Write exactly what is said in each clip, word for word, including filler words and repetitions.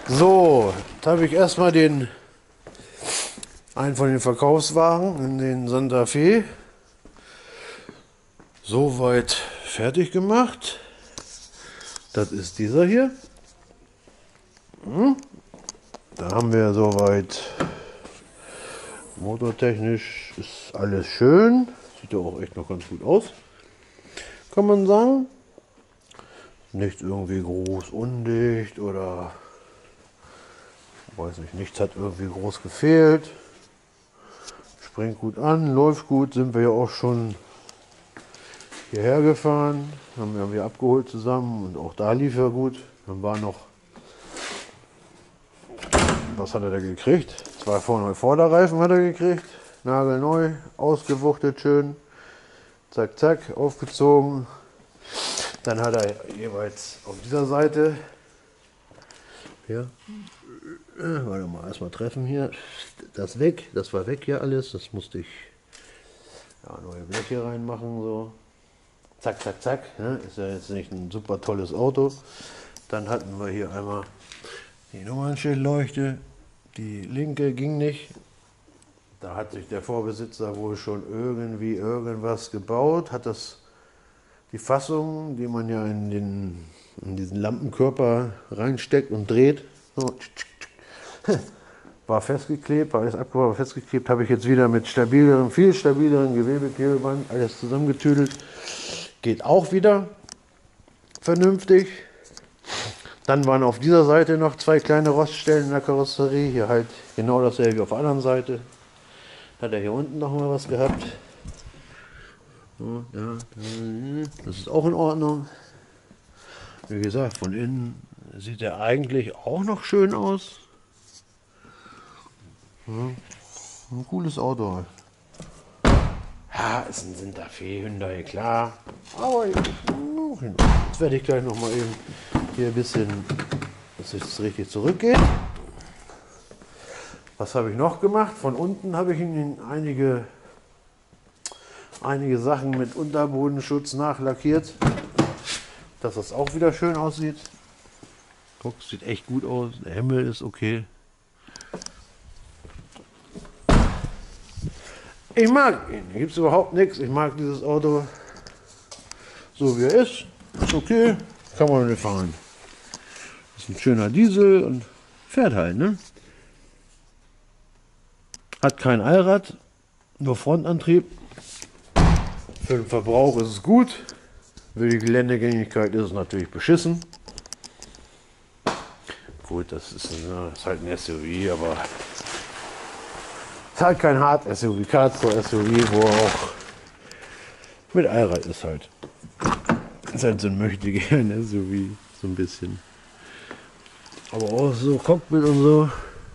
So, jetzt habe ich erstmal den einen von den Verkaufswagen in den Santa Fe soweit fertig gemacht. Das ist dieser hier. Hm. Da haben wir soweit motortechnisch ist alles schön. Sieht ja auch echt noch ganz gut aus, kann man sagen. Nichts irgendwie groß undicht oder weiß nicht, nichts hat irgendwie groß gefehlt. Springt gut an, läuft gut, sind wir ja auch schon hierher gefahren, haben wir hier abgeholt zusammen und auch da lief er gut. Dann war noch, was hat er da gekriegt? Zwei vorne Vorderreifen hat er gekriegt, nagelneu, ausgewuchtet schön, zack zack, aufgezogen. Dann hat er jeweils auf dieser Seite, ja, äh, warte mal, erstmal treffen hier, das weg, das war weg hier alles, das musste ich ja, neue Bleche reinmachen, so, zack, zack, zack, ne? Ist ja jetzt nicht ein super tolles Auto. Dann hatten wir hier einmal die Nummernschildleuchte, die linke ging nicht, da hat sich der Vorbesitzer wohl schon irgendwie irgendwas gebaut, hat das die Fassung, die man ja in, den, in diesen Lampenkörper reinsteckt und dreht, so, war festgeklebt, war alles abgebaut, war festgeklebt, habe ich jetzt wieder mit stabileren, viel stabileren Gewebeklebeband alles zusammengetüdelt. Geht auch wieder vernünftig. Dann waren auf dieser Seite noch zwei kleine Roststellen in der Karosserie, hier halt genau dasselbe wie auf der anderen Seite. Hat er hier unten noch mal was gehabt. So, ja, das ist auch in Ordnung. Wie gesagt, von innen sieht er eigentlich auch noch schön aus. Ja, ein cooles Auto. Ja, ist ein Santa Fe, Hyundai, klar. Aber jetzt werde ich gleich noch mal eben hier ein bisschen, dass es richtig zurückgeht. Was habe ich noch gemacht? Von unten habe ich Ihnen einige einige Sachen mit Unterbodenschutz nachlackiert, dass das auch wieder schön aussieht. Guck, sieht echt gut aus. Der Himmel ist okay. Ich mag ihn. Hier gibt es überhaupt nichts. Ich mag dieses Auto so wie er ist. Ist okay. Kann man nicht fahren. Ist ein schöner Diesel und fährt halt, ne? Hat kein Allrad, nur Frontantrieb. Für den Verbrauch ist es gut. Für die Geländegängigkeit ist es natürlich beschissen. Gut, das ist, ja, ist halt ein S U V, aber es ist halt kein Hard-S U V, Kartsport-S U V, wo auch mit Allrad ist halt. Das ist halt so ein möchtegern S U V, so ein bisschen. Aber auch so Cockpit und so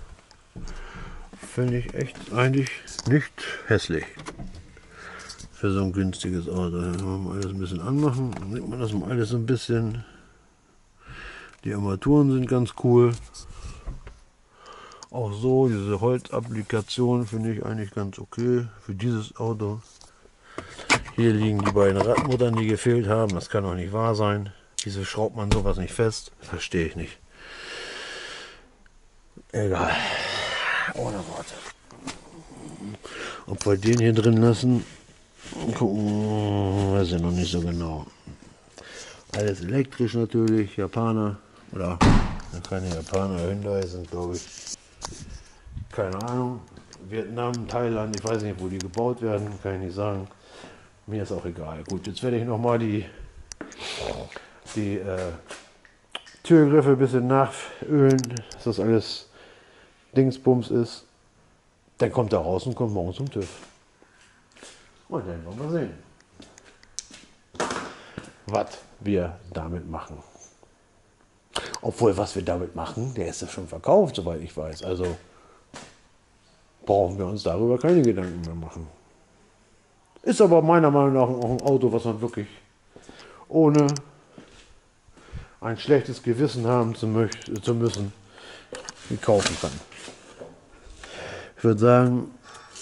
finde ich echt eigentlich nicht hässlich. Für so ein günstiges Auto. Dann wollen wir alles ein bisschen anmachen. Dann sieht man das mal alles so ein bisschen. Die Armaturen sind ganz cool. Auch so, diese Holzapplikation finde ich eigentlich ganz okay für dieses Auto. Hier liegen die beiden Radmuttern, die gefehlt haben. Das kann doch nicht wahr sein. Wieso schraubt man sowas nicht fest? Verstehe ich nicht. Egal. Ohne Worte. Ob wir den hier drin lassen, gucken, weiß ich noch nicht so genau. Alles elektrisch natürlich, Japaner oder keine Japaner, Hyundai sind glaube ich, keine Ahnung, Vietnam, Thailand, ich weiß nicht wo die gebaut werden, kann ich nicht sagen. Mir ist auch egal. Gut, jetzt werde ich noch mal die, die äh, Türgriffe ein bisschen nachölen, dass das alles Dingsbums ist. Dann kommt er raus und kommt morgen zum TÜV. Und dann wollen wir sehen, was wir damit machen. Obwohl, was wir damit machen, der ist ja schon verkauft, soweit ich weiß. Also brauchen wir uns darüber keine Gedanken mehr machen. Ist aber meiner Meinung nach auch ein Auto, was man wirklich ohne ein schlechtes Gewissen haben zu, zu müssen, kaufen kann. Ich würde sagen,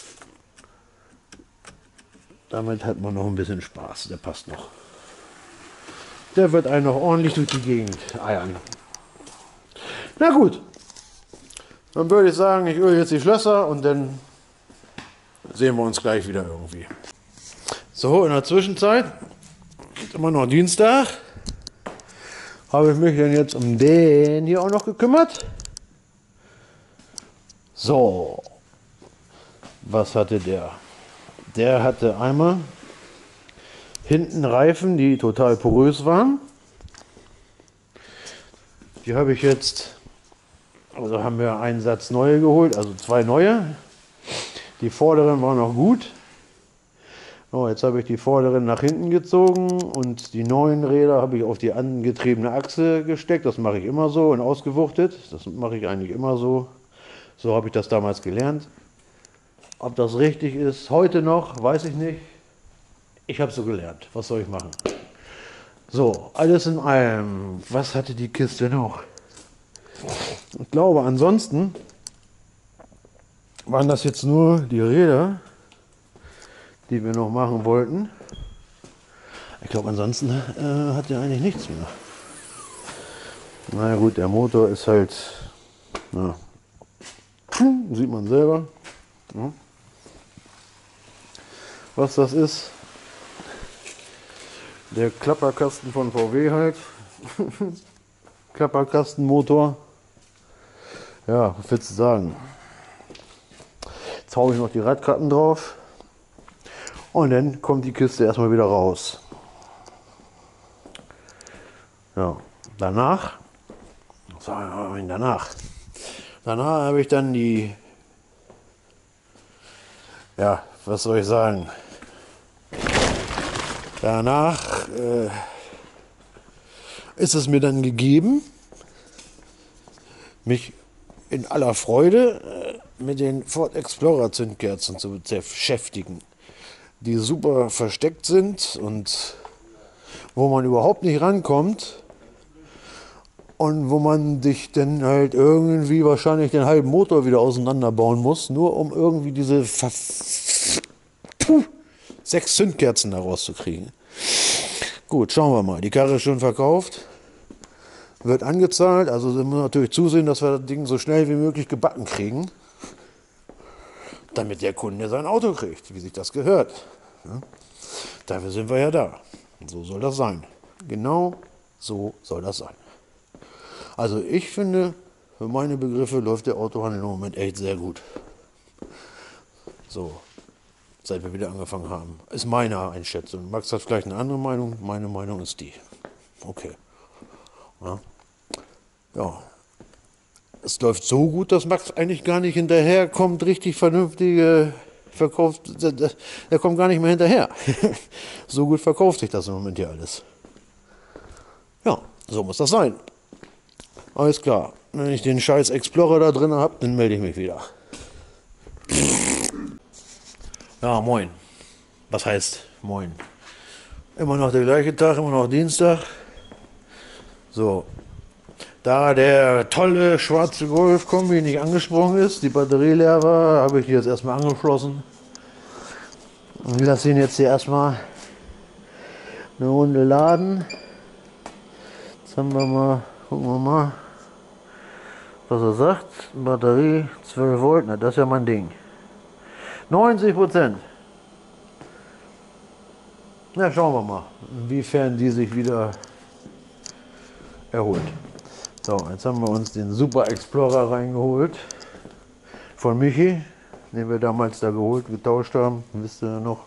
damit hat man noch ein bisschen Spaß. Der passt noch. Der wird einen noch ordentlich durch die Gegend eiern. Na gut, Dann würde ich sagen, ich öle jetzt die Schlösser und dann sehen wir uns gleich wieder irgendwie. So, in der Zwischenzeit, ist immer noch Dienstag, habe ich mich dann jetzt um den hier auch noch gekümmert. So, was hatte der? Der hatte einmal hinten Reifen, die total porös waren. Die habe ich jetzt, also haben wir einen Satz neue geholt, also zwei neue. Die vorderen waren noch gut. So, jetzt habe ich die vorderen nach hinten gezogen und die neuen Räder habe ich auf die angetriebene Achse gesteckt. Das mache ich immer so und ausgewuchtet. Das mache ich eigentlich immer so. So habe ich das damals gelernt. Ob das richtig ist, heute noch, weiß ich nicht. Ich habe so gelernt. Was soll ich machen? So, alles in allem. Was hatte die Kiste noch? Ich glaube, ansonsten waren das jetzt nur die Räder, die wir noch machen wollten. Ich glaube, ansonsten äh, hat er eigentlich nichts mehr. Na ja, gut, der Motor ist halt, na, sieht man selber, ja. Was das ist. Der Klapperkasten von V W halt. Klapperkastenmotor. Ja, was willst du sagen? Jetzt haue ich noch die Radkappen drauf. Und dann kommt die Kiste erstmal wieder raus. Ja, danach, was habe ich danach? Danach habe ich dann die, ja, was soll ich sagen? Danach äh, ist es mir dann gegeben, mich in aller Freude äh, mit den Ford Explorer Zündkerzen zu beschäftigen, die super versteckt sind und wo man überhaupt nicht rankommt und wo man sich dann halt irgendwie wahrscheinlich den halben Motor wieder auseinanderbauen muss, nur um irgendwie diese Ver Puh, sechs Zündkerzen da rauszukriegen. Gut, schauen wir mal. Die Karre ist schon verkauft, wird angezahlt, also müssen wir natürlich zusehen, dass wir das Ding so schnell wie möglich gebacken kriegen, damit der Kunde sein Auto kriegt, wie sich das gehört. Ja? Dafür sind wir ja da. So soll das sein. Genau so soll das sein. Also ich finde, für meine Begriffe läuft der Autohandel im Moment echt sehr gut. So, seit wir wieder angefangen haben. Ist meine Einschätzung. Max hat vielleicht eine andere Meinung. Meine Meinung ist die. Okay. Ja. Ja. Es läuft so gut, dass Max eigentlich gar nicht hinterherkommt, richtig vernünftige verkauft. Er kommt gar nicht mehr hinterher. So gut verkauft sich das im Moment hier alles. Ja, so muss das sein. Alles klar. Wenn ich den scheiß Explorer da drin habe, dann melde ich mich wieder. Ja, moin. Was heißt moin? Immer noch der gleiche Tag, immer noch Dienstag. So. Da der tolle schwarze Golf-Kombi nicht angesprungen ist, die Batterie leer war, habe ich die jetzt erstmal angeschlossen. Und lasse ihn jetzt hier erstmal eine Runde laden. Jetzt haben wir mal, gucken wir mal, was er sagt. Batterie zwölf Volt, na das ist ja mein Ding. neunzig Prozent. Na, schauen wir mal, inwiefern die sich wieder erholt. So, jetzt haben wir uns den Super Explorer reingeholt von Michi, den wir damals da geholt, getauscht haben. Wisst ihr noch?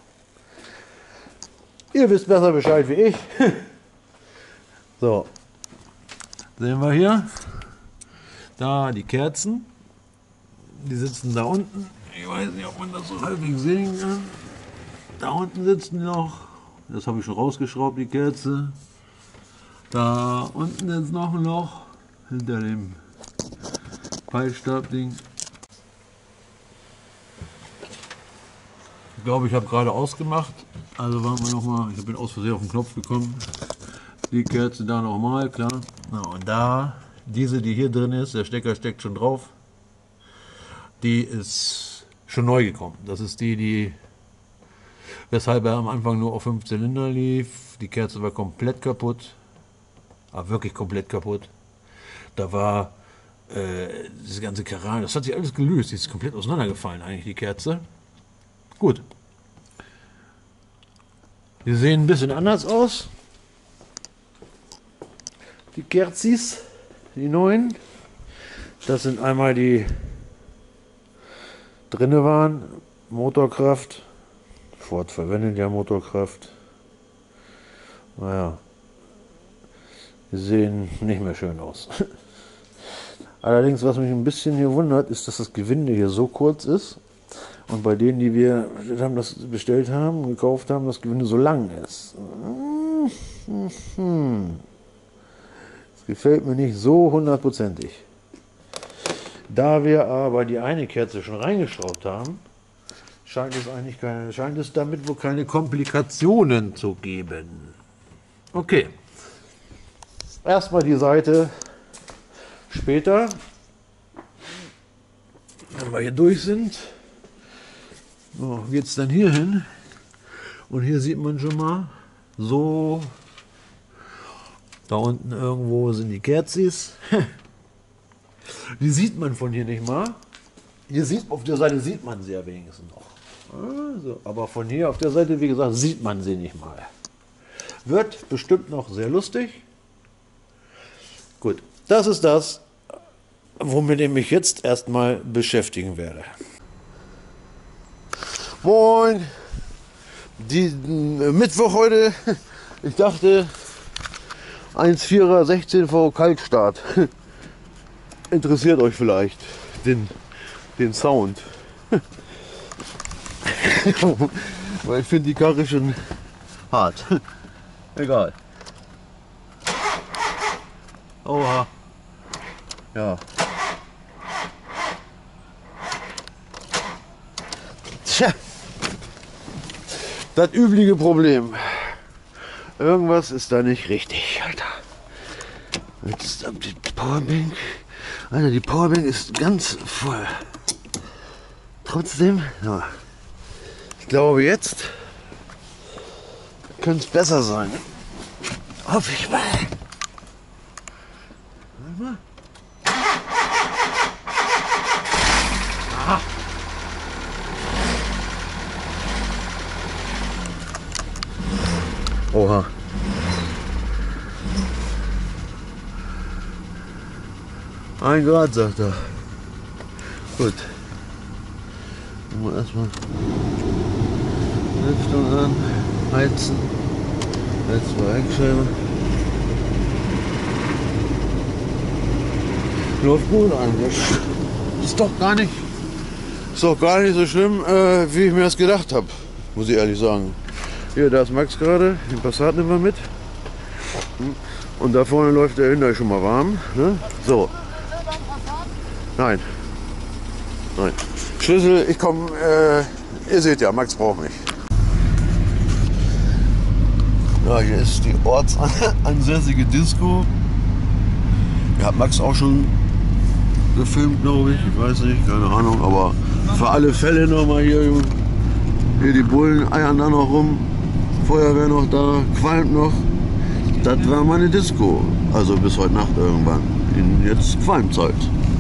Ihr wisst besser Bescheid wie ich. So, sehen wir hier. Da die Kerzen. Die sitzen da unten. Ich weiß nicht, ob man das so halbwegs sehen kann. Da unten sitzen die noch. Das habe ich schon rausgeschraubt, die Kerze. Da unten ist noch ein Loch. Hinter dem Peilstabding. Ich glaube, ich habe gerade ausgemacht. Also warten wir noch mal. Ich bin aus Versehen auf den Knopf gekommen. Die Kerze da nochmal, klar. Na, und da, diese, die hier drin ist, der Stecker steckt schon drauf. Die ist schon neu gekommen. Das ist die, die weshalb er am Anfang nur auf fünf Zylinder lief. Die Kerze war komplett kaputt. Aber wirklich komplett kaputt. Da war äh, diese ganze Keramik, das hat sich alles gelöst. Die ist komplett auseinandergefallen eigentlich, die Kerze. Gut. Die sehen ein bisschen anders aus. Die Kerzis, die neuen. Das sind einmal die drinne waren, Motorkraft. Ford verwendet ja Motorkraft. Naja, die sehen nicht mehr schön aus. Allerdings, was mich ein bisschen hier wundert, ist, dass das Gewinde hier so kurz ist und bei denen, die wir haben, das bestellt haben, gekauft haben, das Gewinde so lang ist. Das gefällt mir nicht so hundertprozentig. Da wir aber die eine Kerze schon reingeschraubt haben, scheint es eigentlich keine, scheint es damit wohl keine Komplikationen zu geben. Okay. Erstmal die Seite später, wenn wir hier durch sind, so, geht es dann hier hin und hier sieht man schon mal so, da unten irgendwo sind die Kerzis. Die sieht man von hier nicht mal. Hier sieht, auf der Seite sieht man sie ja wenigstens noch. Also, aber von hier auf der Seite, wie gesagt, sieht man sie nicht mal. Wird bestimmt noch sehr lustig. Gut, das ist das, womit ich mich jetzt erstmal beschäftigen werde. Moin! Die, äh, Mittwoch heute. Ich dachte, eins Komma vierer sechzehn V Kaltstart. Interessiert euch vielleicht den, den Sound. Weil ich finde die Karre schon hart. Egal. Oha. Ja. Tja. Das übliche Problem. Irgendwas ist da nicht richtig, Alter. Jetzt die Powerbank. Alter, die Powerbank ist ganz voll. Trotzdem, ja, ich glaube jetzt könnte es besser sein. Hoffe ich mal. Warte mal. Aha. Oha. Ein Grad, sagt er. Gut. Machen wir erstmal Lüftung an, heizen. Jetzt mal Heckscheibe. Läuft gut eigentlich. Ist doch gar nicht, ist doch gar nicht so schlimm, äh, wie ich mir das gedacht habe, muss ich ehrlich sagen. Hier, da ist Max gerade, den Passat nehmen wir mit. Und da vorne läuft der Hyundai schon mal warm. Ne? So. Nein. Nein. Schlüssel, ich komme, äh, ihr seht ja, Max braucht mich. Ja, hier ist die ortsansässige Disco. Ja, hat Max auch schon gefilmt, glaube ich. Ich weiß nicht, keine Ahnung, aber für alle Fälle nochmal hier. Hier die Bullen eiern da noch rum. Feuerwehr noch da, qualmt noch. Das war meine Disco. Also bis heute Nacht irgendwann. In jetzt Qualmzeit.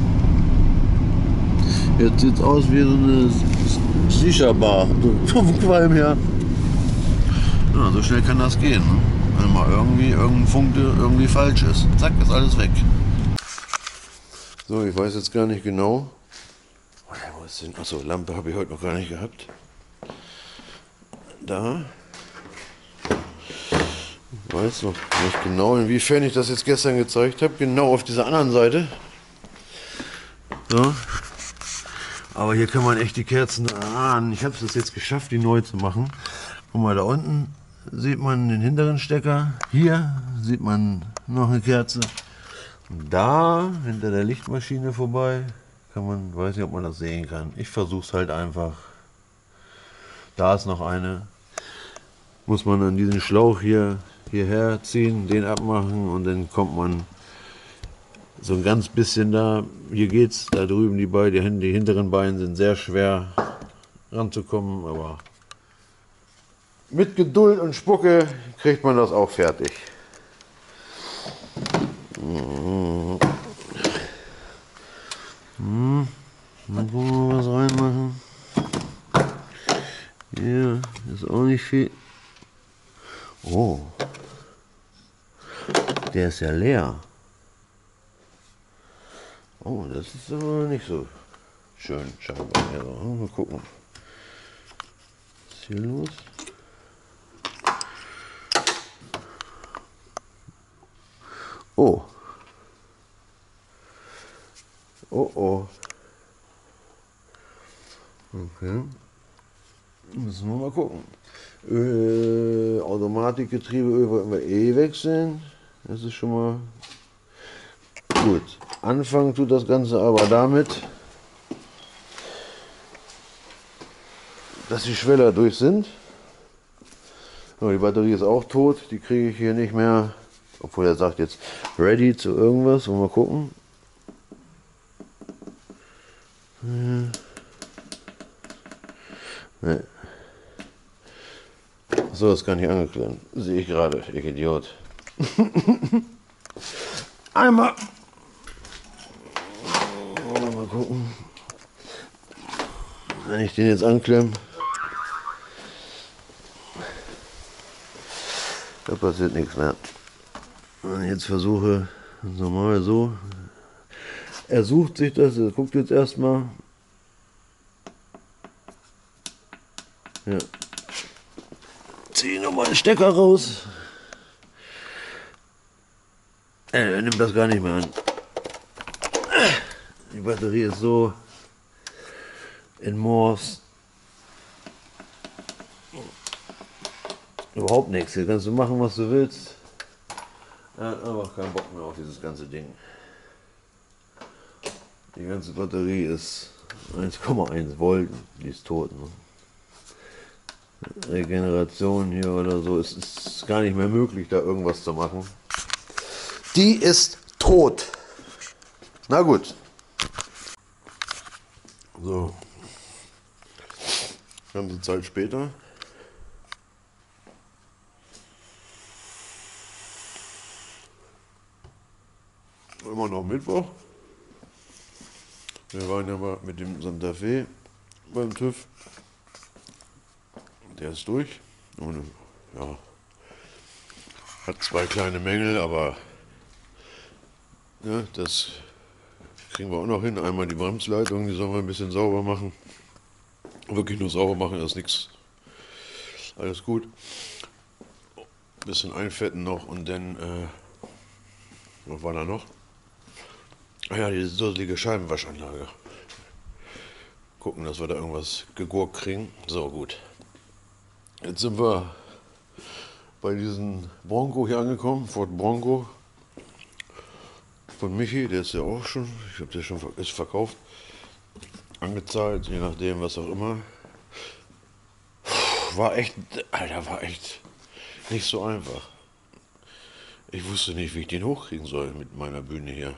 Jetzt sieht es aus wie so eine Shisha-Bar. Vom Qualm her. Ja, so schnell kann das gehen. Ne? Wenn mal irgendwie irgendein Funke irgendwie falsch ist. Zack, ist alles weg. So, ich weiß jetzt gar nicht genau. Wo ist denn? Achso, Lampe habe ich heute noch gar nicht gehabt. Da. Ich weiß noch nicht genau, inwiefern ich das jetzt gestern gezeigt habe. Genau auf dieser anderen Seite. So. Aber hier kann man echt die Kerzen ahnen. Ich habe es jetzt geschafft, die neu zu machen. Guck mal, da unten sieht man den hinteren Stecker. Hier sieht man noch eine Kerze. Da, hinter der Lichtmaschine vorbei, kann man, weiß nicht, ob man das sehen kann. Ich versuche es halt einfach. Da ist noch eine. Muss man an diesen Schlauch hier hierher ziehen, den abmachen und dann kommt man so ein ganz bisschen da. Hier geht's, da drüben die beiden, die hinteren Beine sind sehr schwer ranzukommen, aber mit Geduld und Spucke kriegt man das auch fertig. viel. Oh. Der ist ja leer. Oh, das ist aber nicht so schön scheinbar. Ja, mal gucken. Was ist hier los? Oh. Oh oh. Okay. Müssen wir mal gucken. Öl, Automatikgetriebeöl wollten wir eh wechseln. Das ist schon mal gut. Anfangen tut das Ganze aber damit, dass die Schweller durch sind. Die Batterie ist auch tot. Die kriege ich hier nicht mehr. Obwohl er sagt jetzt ready zu irgendwas. Wollen wir mal gucken. Hm. Nee. So, ist gar nicht angeklemmt. Sehe ich gerade, ich Idiot. Einmal. Mal gucken. Wenn ich den jetzt anklemme, da passiert nichts mehr. Wenn ich jetzt versuche, normal so. Er sucht sich das, er guckt jetzt erstmal. Ja. Ziehe nochmal den Stecker raus. Er nimmt das gar nicht mehr an. Die Batterie ist so in Morse. Überhaupt nichts. Hier kannst du machen, was du willst. Er hat einfach keinen Bock mehr auf dieses ganze Ding. Die ganze Batterie ist eins Komma eins Volt. Die ist tot. Ne? Regeneration hier oder so, es ist gar nicht mehr möglich, da irgendwas zu machen. Die ist tot. Na gut. So. Ganze Zeit später. Immer noch Mittwoch. Wir waren ja mal mit dem Santa Fe beim TÜV. Der ist durch. Und, ja, hat zwei kleine Mängel, aber ja, das kriegen wir auch noch hin. Einmal die Bremsleitung, die sollen wir ein bisschen sauber machen. Wirklich nur sauber machen, das ist nichts. Alles gut. Ein bisschen einfetten noch und dann, äh, was war da noch? Ah ja, diese dusselige Scheibenwaschanlage. Gucken, dass wir da irgendwas gegurkt kriegen. So, gut. Jetzt sind wir bei diesem Bronco hier angekommen, Ford Bronco von Michi, der ist ja auch schon, ich glaube, der ist schon ist verkauft, angezahlt, je nachdem, was auch immer. War echt, Alter, war echt nicht so einfach. Ich wusste nicht, wie ich den hochkriegen soll mit meiner Bühne hier.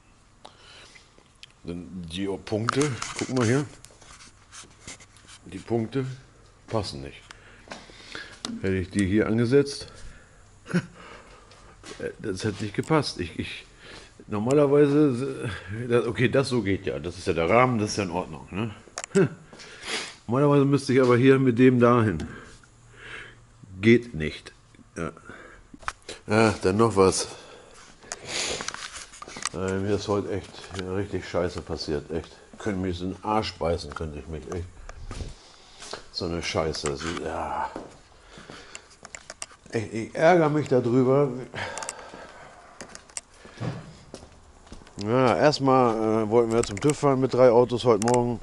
Die Punkte, guck mal hier, die Punkte passen nicht. Hätte ich die hier angesetzt, das hätte nicht gepasst. Ich, ich, normalerweise, okay, das so geht ja, das ist ja der Rahmen, das ist ja in Ordnung. Ne? Normalerweise müsste ich aber hier mit dem dahin. Geht nicht. Ja, ja dann noch was. Äh, mir ist heute echt richtig Scheiße passiert. Echt. Könnte mich in den Arsch beißen, könnte ich mich. Echt. So eine Scheiße. Das ist, ja. Ich, ich ärgere mich darüber. Ja, erstmal äh, wollten wir zum TÜV fahren mit drei Autos heute Morgen.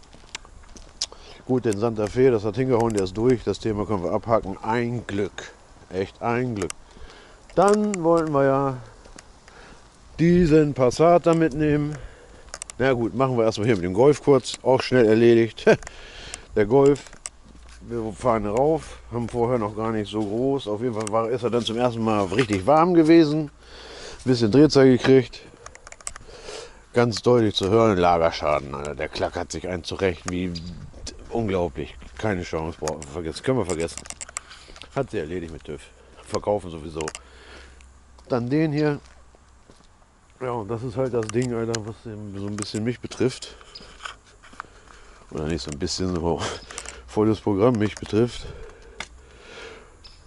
Gut, den Santa Fe, das hat hingehauen, der ist durch. Das Thema können wir abhaken. Ein Glück. Echt ein Glück. Dann wollten wir ja diesen Passat da mitnehmen. Na gut, machen wir erstmal hier mit dem Golf kurz. Auch schnell erledigt. Der Golf. Wir fahren rauf, haben vorher noch gar nicht so groß. Auf jeden Fall war, ist er dann zum ersten Mal richtig warm gewesen. Bisschen Drehzahl gekriegt. Ganz deutlich zu hören, Lagerschaden. Alter. Der klackert sich ein zurecht wie unglaublich. Keine Chance, brauchen wir vergessen. Können wir vergessen. Hat sie erledigt mit TÜV. Verkaufen sowieso. Dann den hier. Ja, und das ist halt das Ding, Alter, was so ein bisschen mich betrifft. Oder nicht so ein bisschen, so volles Programm mich betrifft.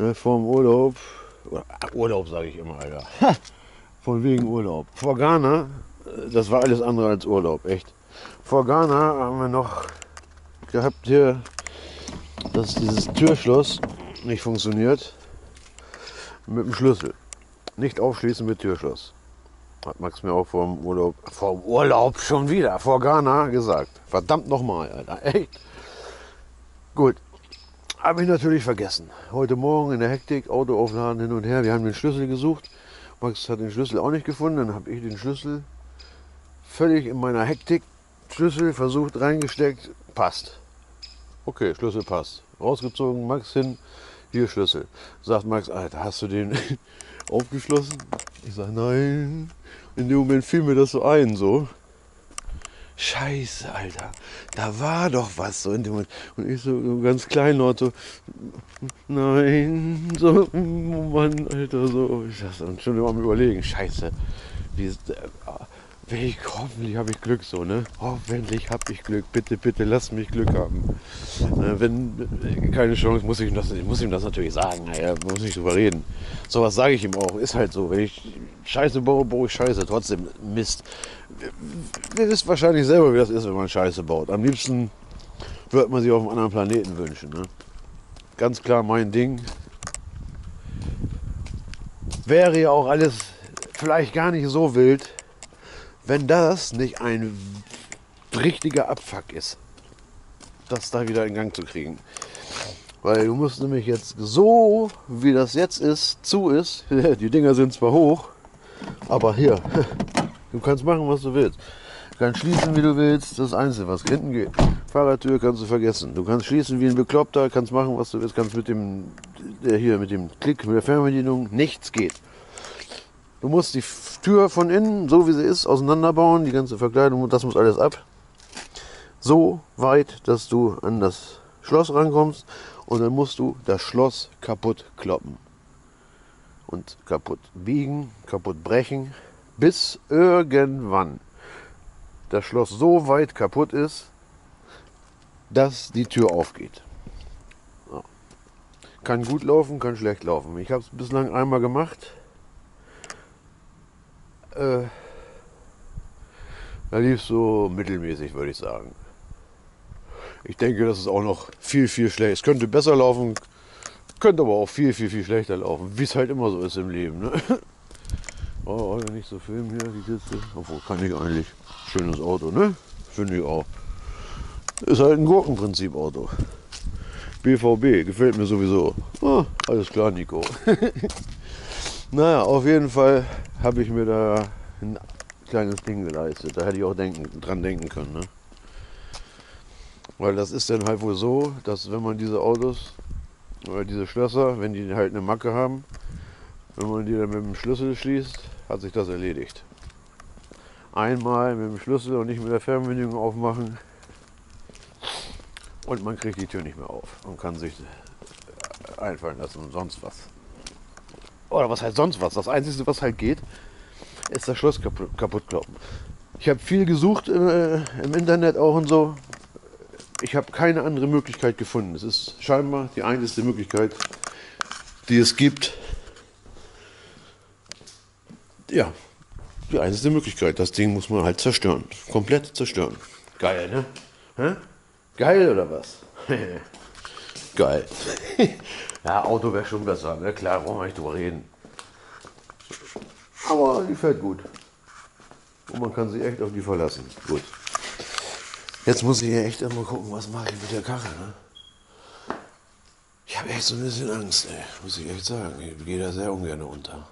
Ne, vorm Urlaub, oder, Urlaub sage ich immer, Alter. Von wegen Urlaub. Vor Ghana, das war alles andere als Urlaub, echt. Vor Ghana haben wir noch gehabt hier, dass dieses Türschloss nicht funktioniert mit dem Schlüssel. Nicht aufschließen mit Türschloss. Hat Max mir auch vor dem Urlaub, vor dem Urlaub schon wieder, vor Ghana gesagt. Verdammt nochmal, Alter, echt. Gut, habe ich natürlich vergessen. Heute Morgen in der Hektik, Auto aufladen, hin und her. Wir haben den Schlüssel gesucht. Max hat den Schlüssel auch nicht gefunden. Dann habe ich den Schlüssel völlig in meiner Hektik, Schlüssel versucht, reingesteckt. Passt. Okay, Schlüssel passt. Rausgezogen, Max hin, hier Schlüssel. Sagt Max, Alter, hast du den aufgeschlossen? Ich sage, nein. In dem Moment fiel mir das so ein, so. Scheiße, Alter, da war doch was so in dem Moment. Und ich so, so ganz kleinlaut so, nein, so, oh Mann, Alter, so. Ich das dann schon immer am Überlegen, Scheiße, wie ist, äh, ich, hoffentlich habe ich Glück so, ne? Hoffentlich habe ich Glück, bitte, bitte, lass mich Glück haben. Ne, wenn, keine Chance, muss ich, ihm das, ich muss ihm das natürlich sagen, naja, muss nicht drüber reden. Sowas sage ich ihm auch, ist halt so, wenn ich Scheiße baue, baue ich Scheiße, trotzdem Mist. Ihr wisst wahrscheinlich selber, wie das ist, wenn man Scheiße baut. Am liebsten würde man sich auf einem anderen Planeten wünschen. Ne? Ganz klar mein Ding. Wäre ja auch alles vielleicht gar nicht so wild, wenn das nicht ein richtiger Abfuck ist, das da wieder in Gang zu kriegen. Weil du musst nämlich jetzt so, wie das jetzt ist, zu ist, die Dinger sind zwar hoch, aber hier, du kannst machen, was du willst. Du kannst schließen, wie du willst, das ist das Einzige, was hinten geht. Fahrradtür kannst du vergessen. Du kannst schließen wie ein Bekloppter, kannst machen, was du willst, kannst mit dem, der hier, mit dem Klick, mit der Fernbedienung, nichts geht. Du musst die Tür von innen, so wie sie ist, auseinanderbauen, die ganze Verkleidung, das muss alles ab. So weit, dass du an das Schloss rankommst und dann musst du das Schloss kaputt kloppen. Und kaputt biegen, kaputt brechen, bis irgendwann das Schloss so weit kaputt ist, dass die Tür aufgeht. Ja. Kann gut laufen, kann schlecht laufen. Ich habe es bislang einmal gemacht. Äh, da lief es so mittelmäßig, würde ich sagen. Ich denke, das ist auch noch viel, viel schlechter. Es könnte besser laufen, könnte aber auch viel, viel, viel schlechter laufen, wie es halt immer so ist im Leben. Ne? Oh, nicht so filmen hier, die Kiste. Obwohl, kann ich eigentlich. Schönes Auto, ne? Finde ich auch. Ist halt ein Gurkenprinzip-Auto. B V B, gefällt mir sowieso. Oh, alles klar, Nico. Naja, auf jeden Fall habe ich mir da ein kleines Ding geleistet. Da hätte ich auch denken, dran denken können. Ne? Weil das ist dann halt wohl so, dass wenn man diese Autos oder diese Schlösser, wenn die halt eine Macke haben, wenn man die dann mit dem Schlüssel schließt, hat sich das erledigt. Einmal mit dem Schlüssel und nicht mit der Fernbedienung aufmachen und man kriegt die Tür nicht mehr auf und kann sich einfallen lassen und sonst was. Oder was heißt sonst was? Das Einzige, was halt geht, ist das Schloss kaputt, kaputt kloppen. Ich habe viel gesucht äh, im Internet auch und so. Ich habe keine andere Möglichkeit gefunden. Es ist scheinbar die einzige Möglichkeit, die es gibt. Ja, die einzige Möglichkeit. Das Ding muss man halt zerstören. Komplett zerstören. Geil, ne? Hä? Geil oder was? Geil. Ja, Auto wäre schon besser, ne? Klar, brauchen wir nicht drüber reden. Aber die fährt gut. Und man kann sich echt auf die verlassen. Gut. Jetzt muss ich hier echt immer gucken, was mache ich mit der Karre, ne? Ich habe echt so ein bisschen Angst, ey. Muss ich echt sagen. Ich gehe da sehr ungern unter.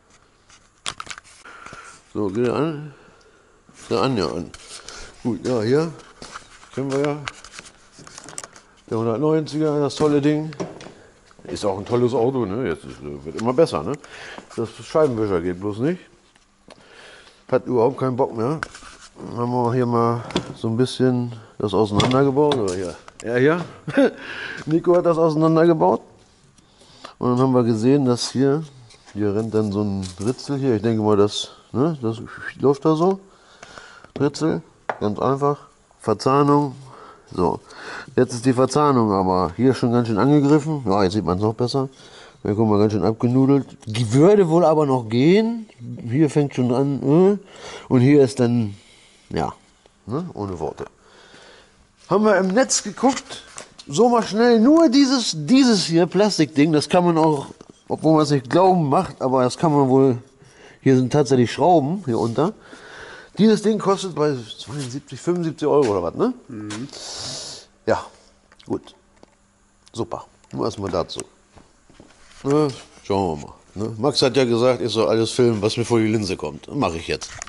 So, geht er an? Der Anja an. Gut, ja, hier kennen wir ja. Der hundertneunziger, das tolle Ding. Ist auch ein tolles Auto, ne? Jetzt ist, wird immer besser, ne? Das Scheibenwischer geht bloß nicht. Hat überhaupt keinen Bock mehr. Dann haben wir hier mal so ein bisschen das auseinandergebaut. Oder hier. Ja, hier. Nico hat das auseinandergebaut. Und dann haben wir gesehen, dass hier, hier rennt dann so ein Ritzel hier. Ich denke mal, das, ne, das läuft da so. Ritzel, ganz einfach. Verzahnung. So, jetzt ist die Verzahnung aber hier schon ganz schön angegriffen. Ja, jetzt sieht man es noch besser. Ja, guck mal, ganz schön abgenudelt. Die würde wohl aber noch gehen. Hier fängt schon an. Äh, und hier ist dann, ja, ne, ohne Worte. Haben wir im Netz geguckt. So mal schnell. Nur dieses, dieses hier Plastikding. Das kann man auch, obwohl man es nicht glauben macht, aber das kann man wohl. Hier sind tatsächlich Schrauben hier unter. Dieses Ding kostet bei zweiundsiebzig, fünfundsiebzig Euro oder was, ne? Mhm. Ja, gut. Super. Nur erstmal dazu. Na, schauen wir mal. Ne? Max hat ja gesagt, ich soll alles filmen, was mir vor die Linse kommt. Mache ich jetzt.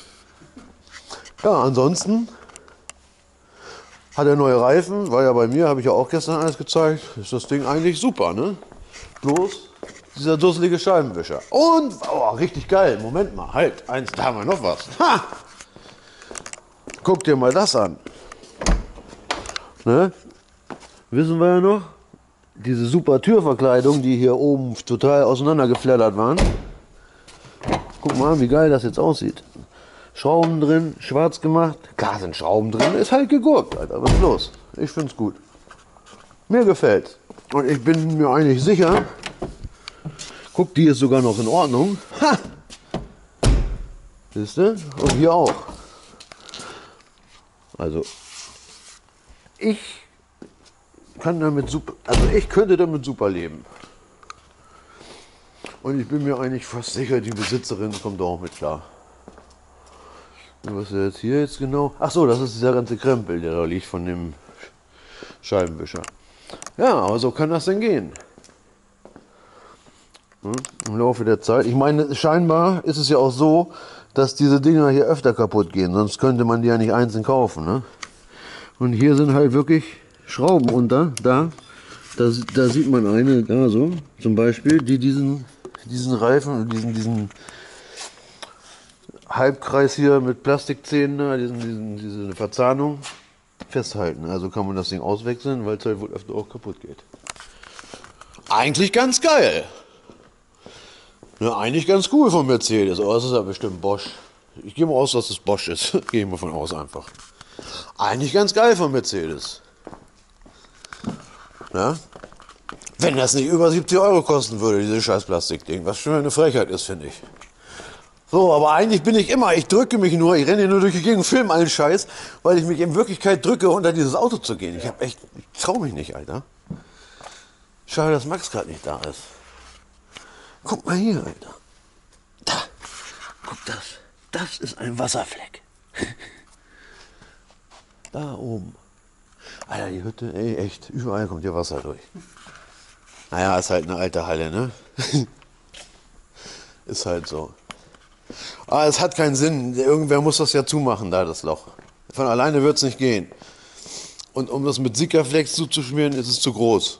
Ja, ansonsten hat er neue Reifen. War ja bei mir, habe ich ja auch gestern alles gezeigt. Ist das Ding eigentlich super, ne? Bloß dieser dusselige Scheibenwischer. Und, oh, richtig geil. Moment mal, halt. Eins, da haben wir noch was. Ha! Guck dir mal das an. Ne? Wissen wir ja noch? Diese super Türverkleidung, die hier oben total auseinandergeflattert waren. Guck mal, wie geil das jetzt aussieht. Schrauben drin, schwarz gemacht. Klar sind Schrauben drin, ist halt gegurkt, Alter. Was ist los? Ich find's gut. Mir gefällt's. Und ich bin mir eigentlich sicher, guck, die ist sogar noch in Ordnung. Ha! Siehst du? Und hier auch. Also, ich kann damit super, also ich könnte damit super leben. Und ich bin mir eigentlich fast sicher, die Besitzerin kommt auch mit klar. Und was ist jetzt hier jetzt genau? Ach so, das ist dieser ganze Krempel, der da liegt von dem Scheibenwischer. Ja, aber so kann das denn gehen. Hm? Im Laufe der Zeit. Ich meine, scheinbar ist es ja auch so, dass diese Dinger hier öfter kaputt gehen. Sonst könnte man die ja nicht einzeln kaufen. Ne? Und hier sind halt wirklich Schrauben unter, da, da, da sieht man eine, da so, zum Beispiel, die diesen, diesen Reifen, diesen, diesen Halbkreis hier mit Plastikzähnen, da, diesen, diesen, diese Verzahnung festhalten. Also kann man das Ding auswechseln, weil es halt wohl öfter auch kaputt geht. Eigentlich ganz geil. Ja, eigentlich ganz cool von Mercedes, aber es ist ja bestimmt Bosch. Ich gehe mal aus, dass es Bosch ist. Gehe mal von aus einfach. Eigentlich ganz geil von Mercedes. Ja? Wenn das nicht über siebzig Euro kosten würde, dieses scheiß Plastikding. Was schon eine Frechheit ist, finde ich. So, aber eigentlich bin ich immer, ich drücke mich nur, ich renne nur durch die Gegend und filme allen Scheiß, weil ich mich in Wirklichkeit drücke, unter dieses Auto zu gehen. Ich habe echt, ich trau mich nicht, Alter. Schade, dass Max gerade nicht da ist. Guck mal hier, Alter. Da, guck das. Das ist ein Wasserfleck. Da oben. Alter, die Hütte, ey, echt, überall kommt hier Wasser durch. Naja, ist halt eine alte Halle, ne? Ist halt so. Aber es hat keinen Sinn. Irgendwer muss das ja zumachen, da das Loch. Von alleine wird es nicht gehen. Und um das mit Sikaflex zuzuschmieren, ist es zu groß.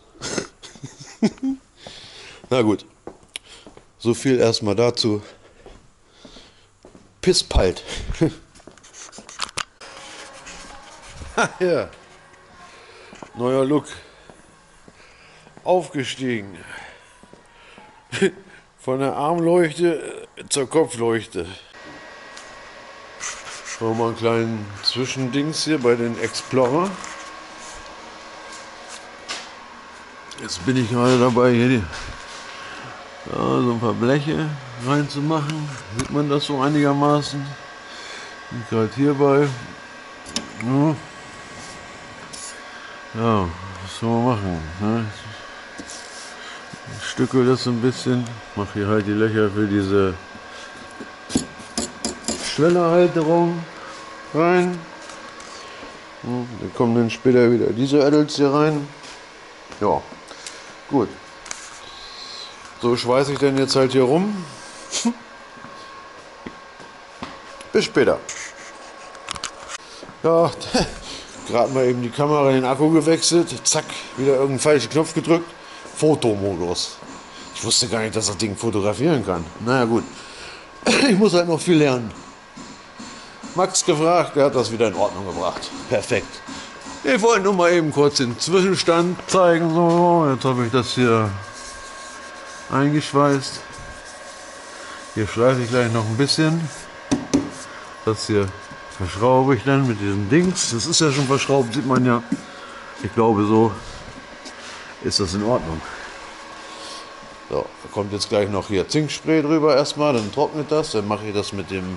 Na gut. So viel erstmal dazu. Pisspalt. Ja. Neuer Look. Aufgestiegen. Von der Armleuchte zur Kopfleuchte. Machen wir mal einen kleinen Zwischendings hier bei den Explorer. Jetzt bin ich gerade dabei, hier die, ja, so ein paar Bleche reinzumachen. Sieht man das so einigermaßen? Bin gerade hierbei. Ja. Ja, was soll man machen? Ne? Ich stücke das ein bisschen, mache hier halt die Löcher für diese Schwellerhalterung rein. Ja, dann kommen dann später wieder diese Adults hier rein. Ja, gut. So schweiße ich dann jetzt halt hier rum. Bis später. Ja, gerade mal eben die Kamera in den Akku gewechselt. Zack, wieder irgendeinen falschen Knopf gedrückt. Fotomodus. Ich wusste gar nicht, dass das Ding fotografieren kann. Naja gut. Ich muss halt noch viel lernen. Max gefragt, der hat das wieder in Ordnung gebracht. Perfekt. Ich wollte nur mal eben kurz den Zwischenstand zeigen. So, jetzt habe ich das hier eingeschweißt. Hier schleife ich gleich noch ein bisschen. Das hier verschraube ich dann mit diesem Dings. Das ist ja schon verschraubt, sieht man ja. Ich glaube, so ist das in Ordnung. So, da kommt jetzt gleich noch hier Zinkspray drüber erstmal, dann trocknet das, dann mache ich das mit dem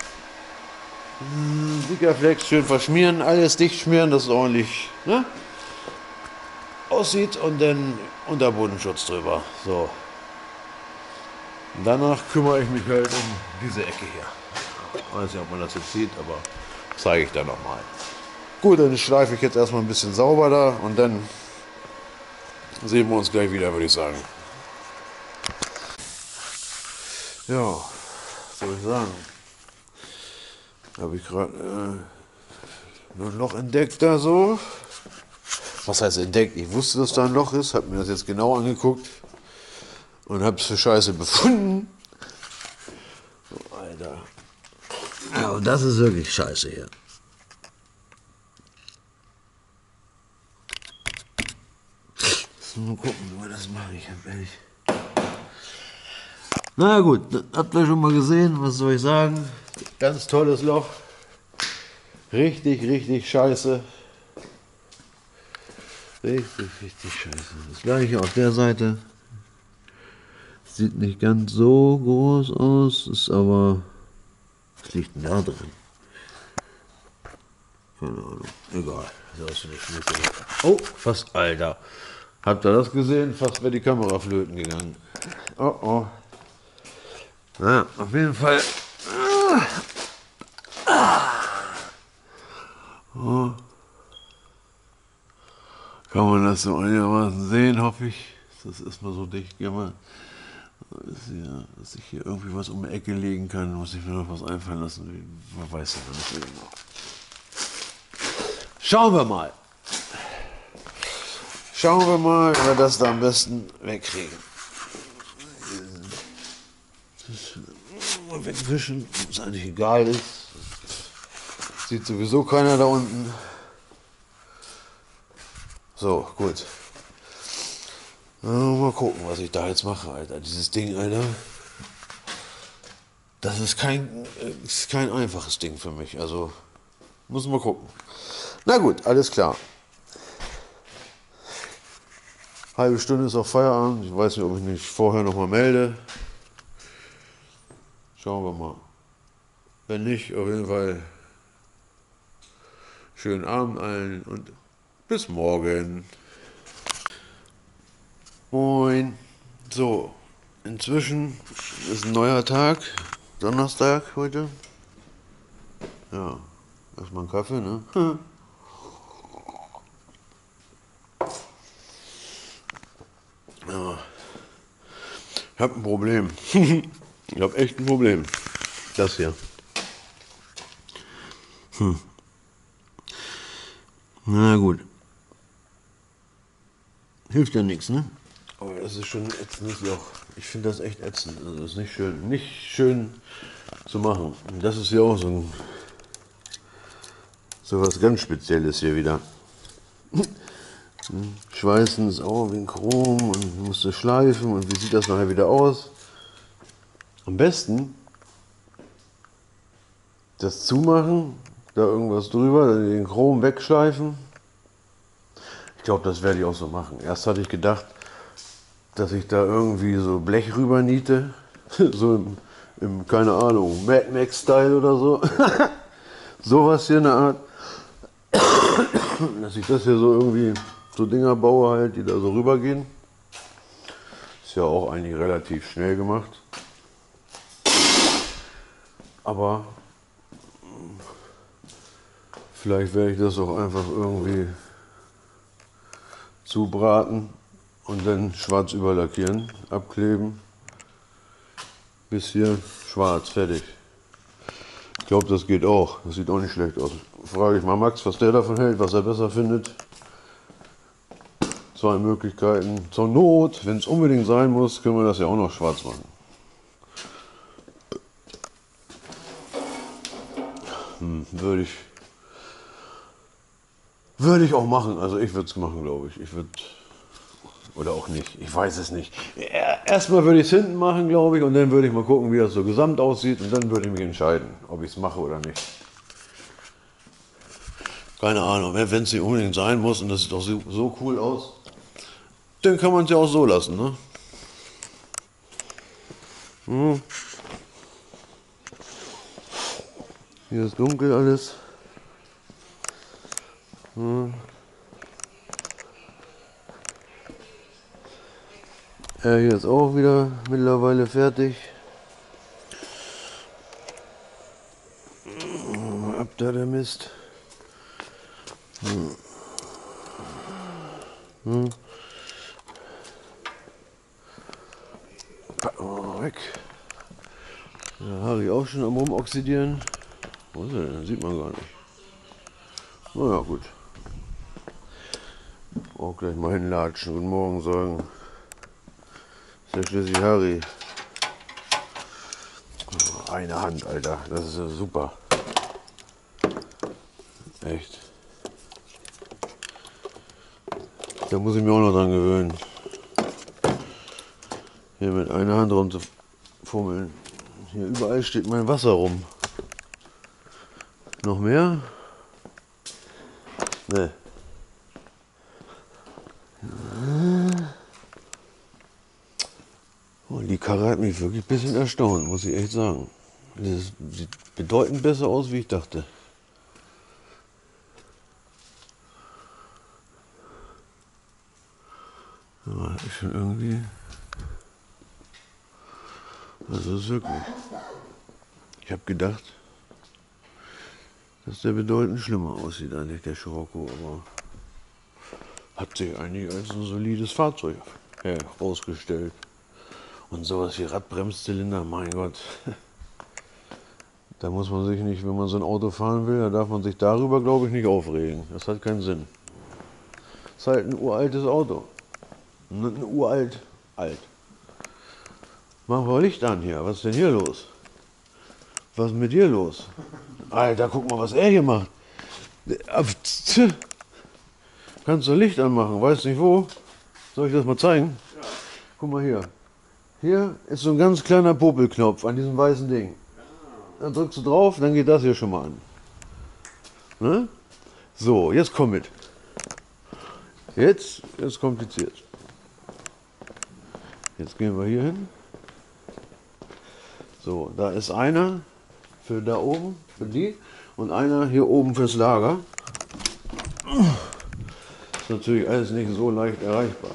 Sikaflex schön verschmieren, alles dicht schmieren, dass es ordentlich, ne, aussieht und dann Unterbodenschutz drüber. So. Und danach kümmere ich mich halt um diese Ecke hier. Ich weiß nicht, ob man das jetzt sieht, aber zeige ich dann nochmal. Gut, dann schleife ich jetzt erstmal ein bisschen sauber da und dann sehen wir uns gleich wieder, würde ich sagen. Ja, was soll ich sagen? Habe ich gerade äh, nur ein Loch entdeckt da so. Was heißt entdeckt? Ich wusste, dass da ein Loch ist, habe mir das jetzt genau angeguckt und habe es für scheiße befunden. Oh, Alter. Ja, und das ist wirklich scheiße hier. Mal gucken, wie wir das machen. Ich hab ehrlich. Na gut, das habt ihr schon mal gesehen, was soll ich sagen? Ganz tolles Loch. Richtig, richtig scheiße. Richtig, richtig scheiße. Das gleiche auf der Seite. Sieht nicht ganz so groß aus, ist aber. Was liegt denn da drin? Keine Ahnung. Egal. Das ist nicht oh, fast, Alter. Habt ihr das gesehen? Fast wäre die Kamera flöten gegangen. Oh oh. Na, auf jeden Fall. Oh. Kann man das so einigermaßen sehen, hoffe ich. Das ist mal so dicht gemacht. Dass ich hier irgendwie was um die Ecke legen kann, muss ich mir noch was einfallen lassen. Man weiß ja noch nicht so genau. Schauen wir mal. Schauen wir mal, wie wir das da am besten wegkriegen. Mal wegwischen, was eigentlich egal ist. Sieht sowieso keiner da unten. So, gut. Mal gucken, was ich da jetzt mache, Alter. Dieses Ding, Alter. Das ist kein, ist kein einfaches Ding für mich. Also, muss mal gucken. Na gut, alles klar. Halbe Stunde ist auch Feierabend. Ich weiß nicht, ob ich mich vorher noch mal melde. Schauen wir mal. Wenn nicht, auf jeden Fall schönen Abend allen und bis morgen. Moin. So, inzwischen ist ein neuer Tag. Donnerstag heute. Ja, erstmal einen Kaffee, ne? Ja. Ich habe ein Problem. Ich habe echt ein Problem. Das hier. Hm. Na gut. Hilft ja nichts, ne? Aber das ist schon ein ätzendes Loch. Ich finde das echt ätzend. Also das ist nicht schön. Nicht schön zu machen. Und das ist ja auch so ein so was ganz Spezielles hier wieder. Schweißen ist auch wie ein Chrom und musst du schleifen und wie sieht das nachher wieder aus? Am besten das zumachen, da irgendwas drüber, dann den Chrom wegschleifen. Ich glaube, das werde ich auch so machen. Erst hatte ich gedacht, dass ich da irgendwie so Blech rüber niete, so im, im keine Ahnung, Mad Max-Style oder so. Sowas hier in der Art. Dass ich das hier so irgendwie so Dinger baue halt, die da so rübergehen. Ist ja auch eigentlich relativ schnell gemacht. Aber vielleicht werde ich das auch einfach irgendwie zubraten und dann schwarz überlackieren, abkleben, bis hier schwarz, fertig. Ich glaube, das geht auch. Das sieht auch nicht schlecht aus. Frage ich mal Max, was der davon hält, was er besser findet. Zwei Möglichkeiten. Zur Not, wenn es unbedingt sein muss, können wir das ja auch noch schwarz machen. Hm, würde ich, würde ich auch machen. Also ich würde es machen, glaube ich. Ich würde, oder auch nicht. Ich weiß es nicht. Erstmal würde ich es hinten machen, glaube ich, und dann würde ich mal gucken, wie das so gesamt aussieht, und dann würde ich mich entscheiden, ob ich es mache oder nicht. Keine Ahnung, wenn es nicht unbedingt sein muss und das sieht doch so, so cool aus, dann kann man es ja auch so lassen, ne? Hm. Hier ist dunkel alles. Hm. Ja, hier ist auch wieder mittlerweile fertig. Ab da der Mist. Hm. Hm. Packen wir mal weg. Da habe ich auch schon am Rumoxidieren. Wo ist er denn? Sieht man gar nicht. Na ja, gut. Auch gleich mal hinlatschen. Guten Morgen sagen. Das ist der Schlüssel Harry. Eine Hand, Alter. Das ist ja super. Echt. Da muss ich mir auch noch dran gewöhnen. Hier mit einer Hand rumzufummeln. Hier überall steht mein Wasser rum. Noch mehr? Ne. Und die Karre hat mich wirklich ein bisschen erstaunt, muss ich echt sagen. Das sieht bedeutend besser aus, wie ich dachte. Ja, ist schon irgendwie. Also ist wirklich. Ich habe gedacht, dass der bedeutend schlimmer aussieht eigentlich, der Scirocco, aber hat sich eigentlich als ein solides Fahrzeug herausgestellt. Und sowas wie Radbremszylinder, mein Gott. Da muss man sich nicht, wenn man so ein Auto fahren will, da darf man sich darüber, glaube ich, nicht aufregen. Das hat keinen Sinn. Das ist halt ein uraltes Auto. Ein uralt, alt. Mach mal Licht an hier. Was ist denn hier los? Was ist mit dir los? Alter, guck mal, was er hier macht. Kannst du Licht anmachen? Weißt nicht wo? Soll ich das mal zeigen? Ja. Guck mal hier. Hier ist so ein ganz kleiner Popelknopf an diesem weißen Ding. Dann drückst du drauf, dann geht das hier schon mal an. Ne? So, jetzt komm mit. Jetzt ist kompliziert. Jetzt gehen wir hier hin. So, da ist einer für da oben, für die, und einer hier oben fürs Lager. Ist natürlich alles nicht so leicht erreichbar.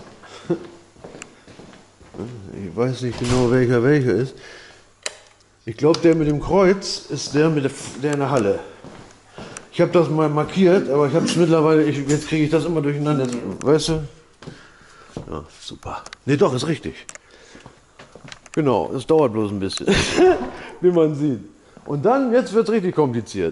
Ich weiß nicht genau, welcher welcher ist. Ich glaube, der mit dem Kreuz ist der mit der, der in der Halle. Ich habe das mal markiert, aber ich habe es mittlerweile, ich, jetzt kriege ich das immer durcheinander. Weißt du? Ja, super. Ne, doch, ist richtig. Genau, es dauert bloß ein bisschen, wie man sieht. Und dann, jetzt wird es richtig kompliziert.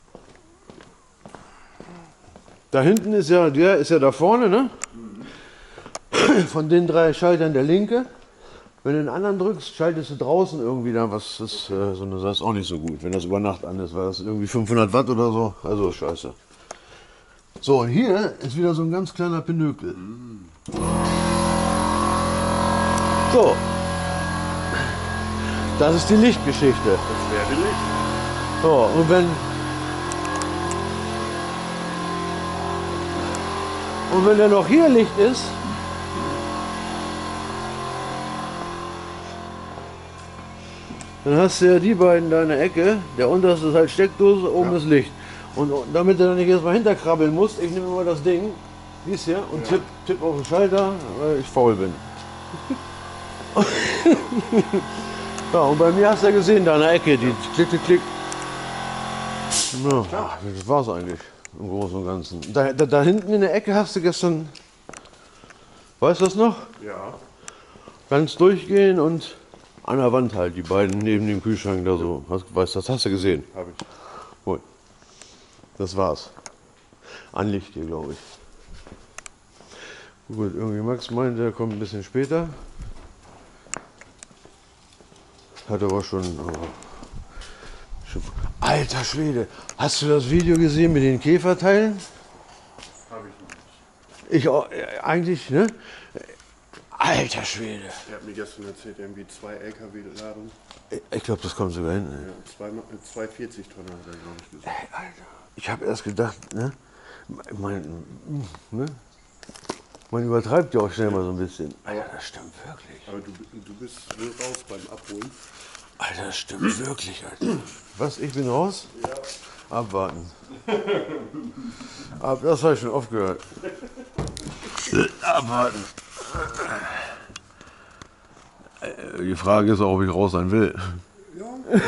Da hinten ist ja, der ist ja da vorne, ne? Von den drei Schaltern der linke. Wenn du den anderen drückst, schaltest du draußen irgendwie da was, ist, äh, so eine, das ist auch nicht so gut, wenn das über Nacht an ist, weil das irgendwie fünfhundert Watt oder so, also scheiße. So, und hier ist wieder so ein ganz kleiner Pinökel. So, das ist die Lichtgeschichte. Das wäre die Licht. So, und wenn, und wenn dann noch hier Licht ist, dann hast du ja die beiden da in der Ecke. Der unterste ist halt Steckdose, oben ja. ist Licht. Und damit du dann nicht erstmal hinterkrabbeln musst, ich nehme mal das Ding, dies hier, und ja. tipp, tipp auf den Schalter, weil ich faul bin. Ja, und bei mir hast du ja gesehen, da in der Ecke, die klick, klick, klick. Ja, das war's eigentlich im Großen und Ganzen. Da, da, da hinten in der Ecke hast du gestern, weißt du das noch? Ja. Ganz durchgehen und an der Wand halt, die beiden neben dem Kühlschrank da so. Hast, weißt, das hast du gesehen? Hab ich. Gut. Das war's. An Licht hier, glaube ich. Gut, irgendwie Max meint, der kommt ein bisschen später. Hat aber schon, oh, schon. Alter Schwede, hast du das Video gesehen mit den Käferteilen? Hab ich nicht. Ich auch, eigentlich, ne? Alter Schwede. Er hat mir gestern erzählt, irgendwie zwei L K W-Ladungen. Ich glaube, das kommt sogar hin. Ne? Ja, zwei, zwei vierzig Tonnen hat er, glaube ich, gesagt. Ey, Alter. Ich habe erst gedacht, ne? Ich mein, ne? Man übertreibt ja auch schnell mal so ein bisschen. Alter, das stimmt wirklich. Aber du, du bist so raus beim Abholen. Alter, das stimmt wirklich, Alter. Was, ich bin raus? Ja. Abwarten. Ab, das habe ich schon oft gehört. Abwarten. Die Frage ist auch, ob ich raus sein will. Ja.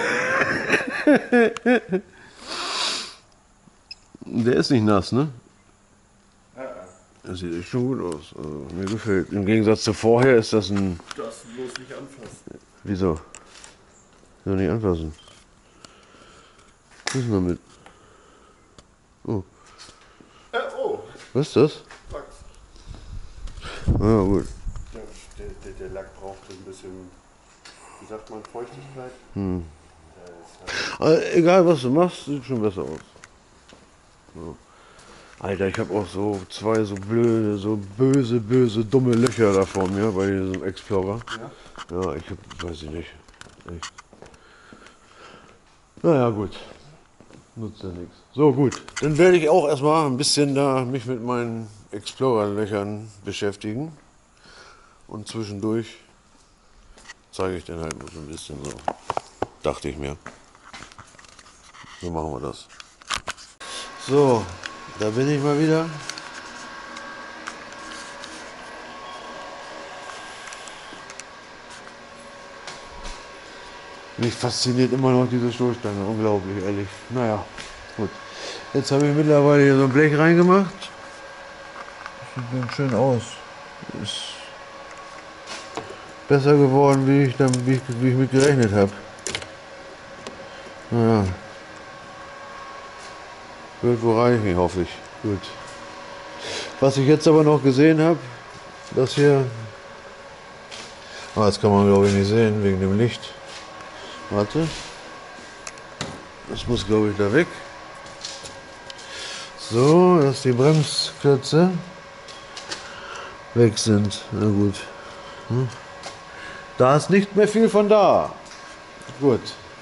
Der ist nicht nass, ne? Das sieht echt schon gut aus. Also, mir gefällt. Im Gegensatz zu vorher ist das ein... Du darfst ihn bloß nicht anfassen. Wieso? Soll nicht anfassen. Was ist denn damit? Oh. Äh, oh. Was ist das? Wachs. Ah, gut. Ja, der, der, der Lack braucht ein bisschen, wie sagt man, Feuchtigkeit. Hm. Der ist halt Also, egal was du machst, sieht schon besser aus. So. Alter, ich habe auch so zwei so blöde, so böse, böse, dumme Löcher da vor mir bei diesem Explorer. Ja? Ja, ich hab, weiß ich nicht. Echt. Naja, gut. Nutzt ja nichts. So, gut. Dann werde ich auch erstmal ein bisschen da mich mit meinen Explorer-Löchern beschäftigen. Und zwischendurch zeige ich dann halt so ein bisschen so. Dachte ich mir. So machen wir das. So, da bin ich mal wieder. Mich fasziniert immer noch diese Stoßstange, unglaublich, ehrlich. Naja, gut. Jetzt habe ich mittlerweile hier so ein Blech reingemacht. Sieht ganz schön aus. Ist besser geworden, wie ich, dann, wie ich, wie ich mit gerechnet habe. Naja. Wird wohl reichen, hoffe ich. Gut. Was ich jetzt aber noch gesehen habe, das hier. Ah, das kann man glaube ich nicht sehen, wegen dem Licht. Warte. Das muss glaube ich da weg. So, dass die Bremsklötze weg sind. Na gut. Hm. Da ist nicht mehr viel von da. Gut.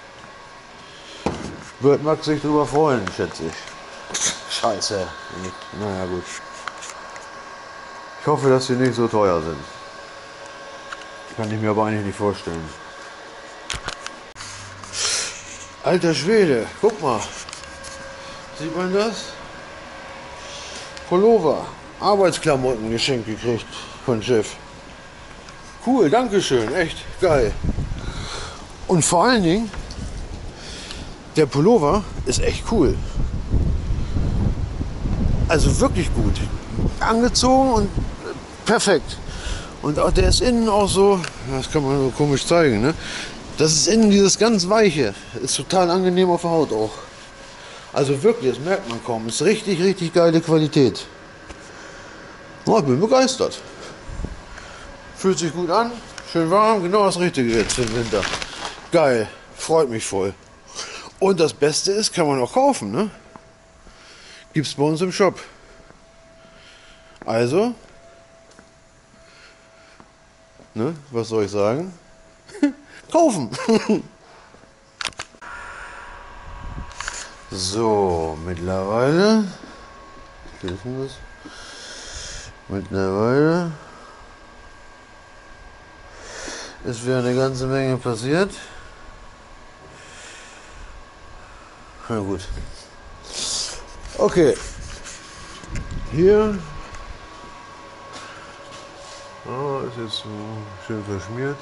Wird Max sich drüber freuen, schätze ich. Scheiße. Naja gut. Ich hoffe, dass sie nicht so teuer sind. Kann ich mir aber eigentlich nicht vorstellen. Alter Schwede, guck mal. Sieht man das? Pullover, Arbeitsklamotten geschenkt gekriegt von Chef. Cool, dankeschön, echt geil. Und vor allen Dingen, der Pullover ist echt cool. Also wirklich gut. Angezogen und perfekt. Und auch der ist innen auch so, das kann man so komisch zeigen, ne? Das ist innen dieses ganz weiche. Ist total angenehm auf der Haut auch. Also wirklich, das merkt man kaum. Ist richtig, richtig geile Qualität. Oh, ich bin begeistert. Fühlt sich gut an, schön warm, genau das Richtige jetzt für den Winter. Geil, freut mich voll. Und das Beste ist, kann man auch kaufen, ne? Gibt's bei uns im Shop. Also, ne, was soll ich sagen? Kaufen! So, mittlerweile. Wie ist denn das? Mittlerweile ist wieder eine ganze Menge passiert. Na gut. Okay. Hier. Oh, ist jetzt so schön verschmiert.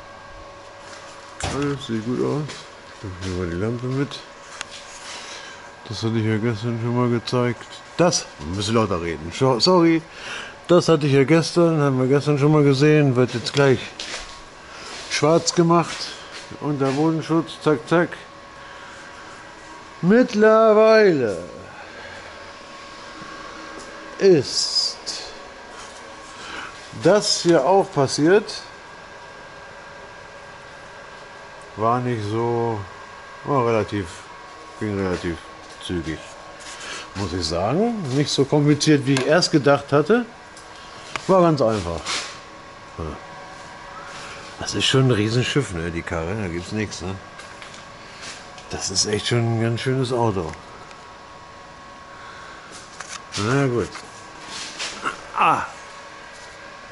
Alles sieht gut aus. Ich nehme mal die Lampe mit. Das hatte ich ja gestern schon mal gezeigt. Das, wir müssen lauter reden. Sorry. Das hatte ich ja gestern, haben wir gestern schon mal gesehen. Wird jetzt gleich schwarz gemacht. Unter Bodenschutz, zack, zack. Mittlerweile ist das hier auch passiert. War nicht so, war relativ, ging relativ zügig, muss ich sagen. Nicht so kompliziert, wie ich erst gedacht hatte. War ganz einfach. Das ist schon ein Riesenschiff, ne, die Karre, da gibt's nichts, ne. Das ist echt schon ein ganz schönes Auto. Na gut. Ah,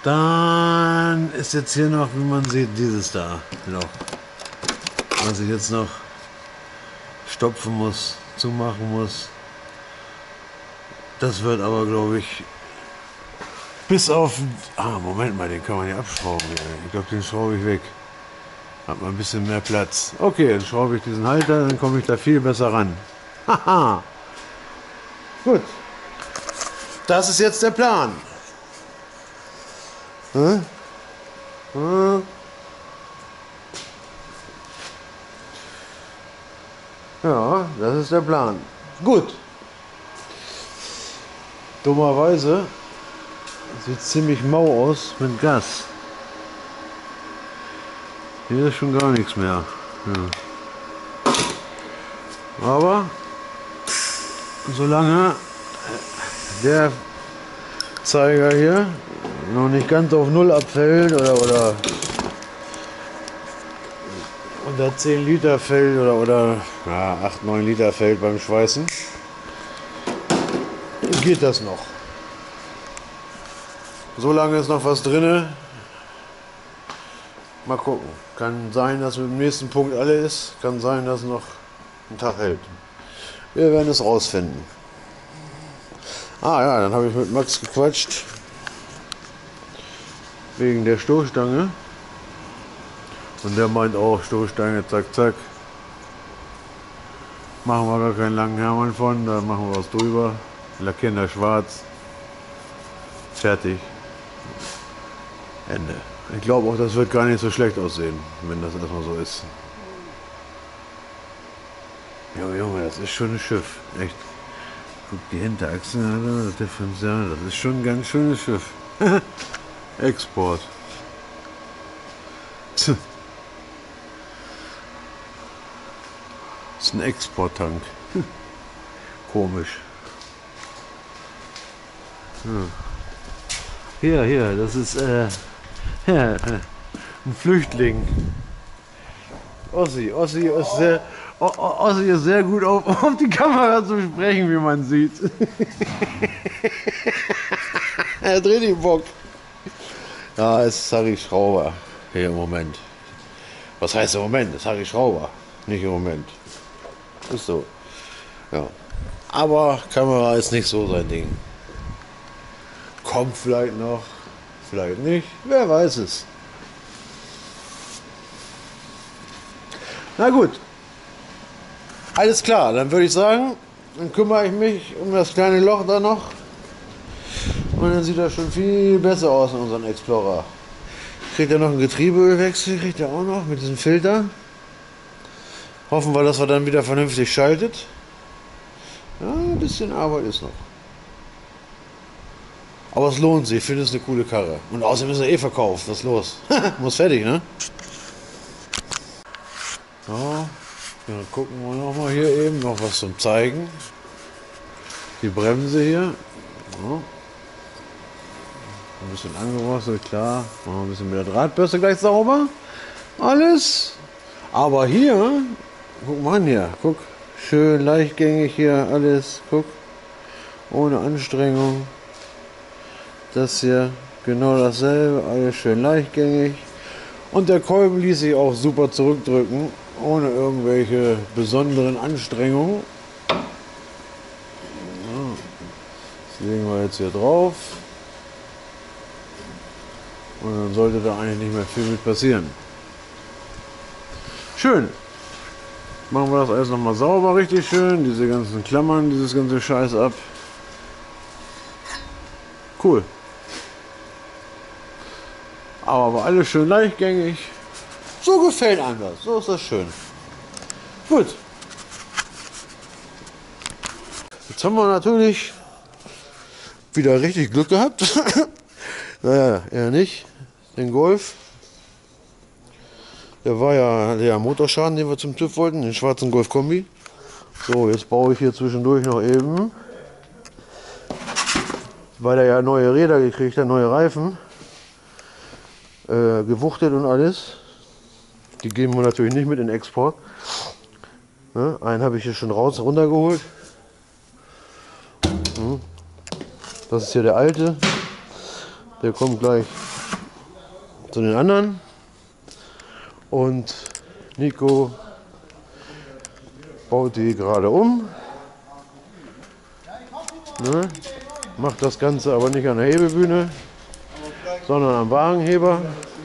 Dann ist jetzt hier noch, wie man sieht, dieses da noch, was ich jetzt noch stopfen muss, zumachen muss. Das wird aber, glaube ich, bis auf... Ah, Moment mal, den kann man ja abschrauben. Ich glaube, den schraube ich weg. Hat man ein bisschen mehr Platz. Okay, dann schraube ich diesen Halter, dann komme ich da viel besser ran. Haha. Gut. Das ist jetzt der Plan. Hm? Hm? Ja, das ist der Plan. Gut. Dummerweise sieht ziemlich mau aus mit Gas. Hier ist schon gar nichts mehr. Ja. Aber solange der Zeiger hier noch nicht ganz auf Null abfällt oder, oder unter zehn Liter fällt oder, oder ja, acht, neun Liter fällt beim Schweißen, geht das noch. Solange ist noch was drin. Mal gucken. Kann sein, dass mit dem nächsten Punkt alle ist. Kann sein, dass noch ein Tag hält. Wir werden es rausfinden. Ah ja, dann habe ich mit Max gequatscht. Wegen der Stoßstange. Und der meint auch, Stoßstange, zack, zack. Machen wir gar keinen langen Hermann von, da machen wir was drüber. Lackieren das schwarz. Fertig. Ende. Ich glaube auch, das wird gar nicht so schlecht aussehen, wenn das erstmal so ist. Junge, Junge, das ist schon ein Schiff. Echt. Guck, die Hinterachse, das Differential, das ist schon ein ganz schönes Schiff. Export. Das ist ein Exporttank. Komisch. Hm. Hier, hier, das ist äh, ja, ein Flüchtling. Ossi, Ossi ist sehr, o Ossi ist sehr gut auf, auf die Kamera zu sprechen, wie man sieht. Er dreht den Bock. Ja, es ist Harry Schrauber hier im Moment. Was heißt im Moment? Das ist Harry Schrauber, nicht im Moment. Ist so. Ja. Aber Kamera ist nicht so sein Ding. Kommt vielleicht noch, vielleicht nicht, wer weiß es. Na gut, alles klar, dann würde ich sagen, dann kümmere ich mich um das kleine Loch da noch und dann sieht das schon viel besser aus in unserem Explorer. Kriegt er noch einen Getriebeölwechsel, kriegt er auch noch mit diesem Filter. Hoffen wir, dass er dann wieder vernünftig schaltet. Ja, ein bisschen Arbeit ist noch. Aber es lohnt sich, ich finde es eine coole Karre. Und außerdem ist er eh verkauft, was ist los? Muss fertig, ne? So, dann gucken wir noch mal hier eben noch was zum Zeigen. Die Bremse hier. So. Ein bisschen angerostet, klar. Machen wir ein bisschen mit der Drahtbürste gleich sauber. Alles. Aber hier, guck mal an hier, guck. Schön leichtgängig hier alles, guck. Ohne Anstrengung. Das hier genau dasselbe, alles schön leichtgängig. Und der Kolben ließ sich auch super zurückdrücken, ohne irgendwelche besonderen Anstrengungen. Das legen wir jetzt hier drauf. Und dann sollte da eigentlich nicht mehr viel mit passieren. Schön. Machen wir das alles nochmal sauber, richtig schön. Diese ganzen Klammern, dieses ganze Scheiß ab. Cool. Aber war alles schön leichtgängig. So gefällt einem das. So ist das schön. Gut. Jetzt haben wir natürlich wieder richtig Glück gehabt. Naja, eher nicht. Den Golf. Der war ja der Motorschaden, den wir zum TÜV wollten. Den schwarzen Golf Kombi. So, jetzt baue ich hier zwischendurch noch eben. Weil er ja neue Räder gekriegt hat, neue Reifen. Äh, gewuchtet und alles. Die geben wir natürlich nicht mit in den Export. Ne? Einen habe ich hier schon raus runtergeholt. Das ist hier der alte. Der kommt gleich zu den anderen. Und Nico baut die gerade um. Ne? Macht das Ganze aber nicht an der Hebebühne, sondern am Wagenheber.